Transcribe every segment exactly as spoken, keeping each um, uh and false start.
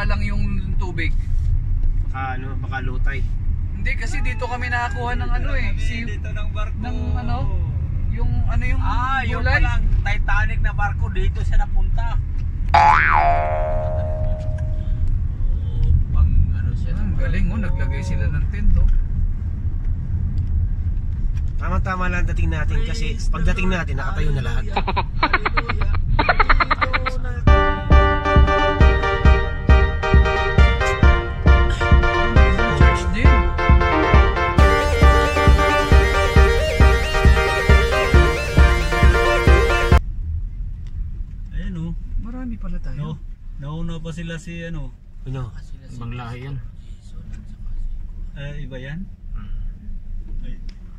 bumaba lang yung tubig. Baka ano, baka low tide. Hindi kasi dito kami nakakuha ng ano eh. Si, dito ng barko. ng ano? Yung ano yung Ah, yung gulay? palang Titanic na barko dito siya napunta. Pang ano siya. Ang galing oh, naglagay sila ng tent oh. Tama-tama lang dating natin kasi pagdating natin nakatayo na lahat. Hallelujah. Church din. Ayan oh. Marami pala tayo. No. Nauna pa sila si ano. Ano? Ibang lahi yan. Eh, iba yan? Ay.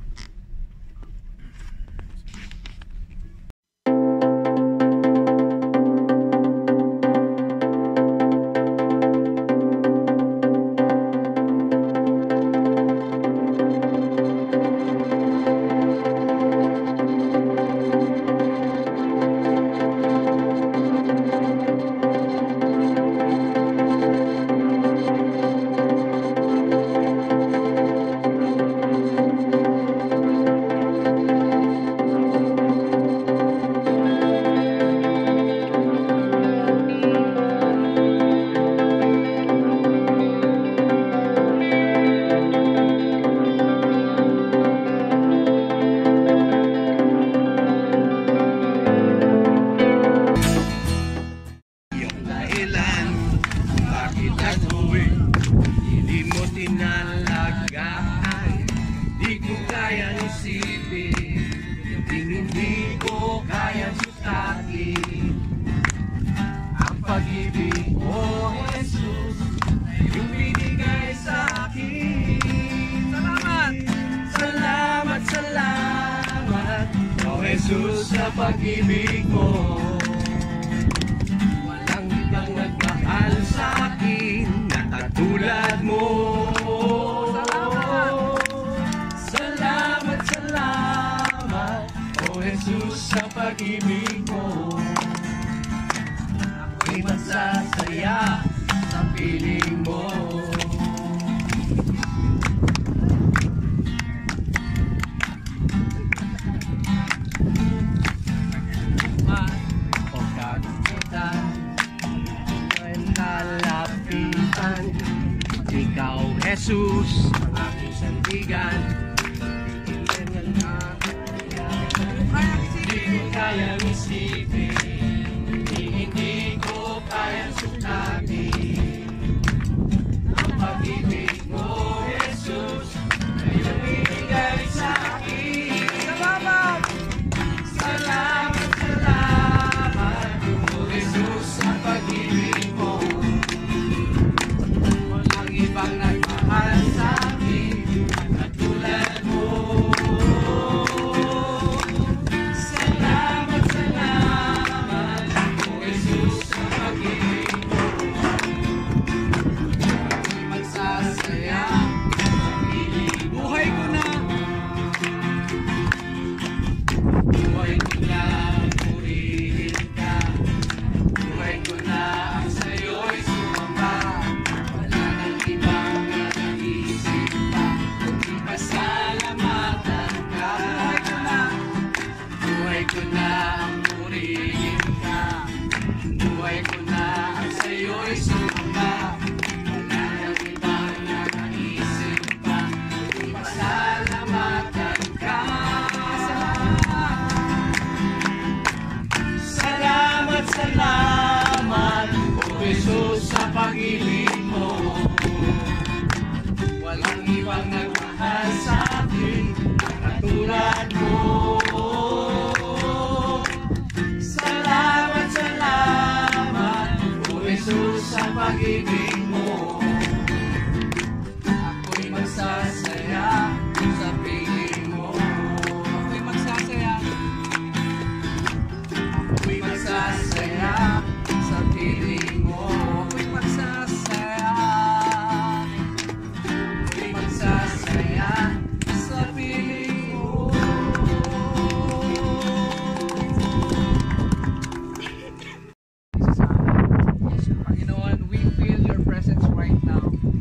Pag-ibig mo, Jesus, yung binigay sa akin. Salamat! Salamat, salamat, O Jesus, sa pag-ibig mo. Walang ibang nagmahal sa akin na katulad mo. Salamat! Salamat, salamat, O Jesus, sa pag-ibig mo. Ako'y magsasaya sa piling mo. Pagkakitan ay lalapitan, ikaw, Jesus, ang aking sandigan. Hindi ko kayang isipin, hindi ko kayang sukatin ang pag-ibig mo, Jesus, na iyong binigay sa akin. Salamat! Salamat, salamat, O Jesus, sa pag-ibig mo. Walang ibang nagmahal sa akin katulad mo. Salamat, salamat, O Jesus, sa pag-ibig mo. Ako'y magsasaya sa piling mo. Buhay ko na, buhay ko na, purihin ka. Buhay ko na ang sa'yo'y sumamba. Wala nang ibang nanaisip pa, kundi pasalamatan ka. Buhay ko na, buhay ko na ang purihin ka. Buhay ko na ang sa'yo'y sumamba. Wala nang ibang nanaisip pa, kundi pasalamatan ka. Salamat, salamat, O Jesus, sa pag-ibig mo. Walang ibang nagmahal sa akin katulad mo. Salamat, salamat, O Jesus, sa pag-ibig mo. Ako'y magsasaya sa piling mo. Ako'y magsasaya. Ako'y magsasaya sa piling mo. Ako'y magsasaya. Ako'y magsasaya sa piling mo. Panginoon, we feel your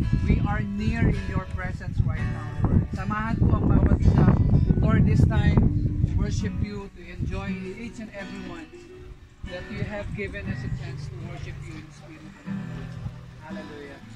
we are near in your presence right now, Lord. Samahan po ang bawat isa for this time to worship you, to enjoy each and every one that you have given us a chance to worship you in spirit. Hallelujah.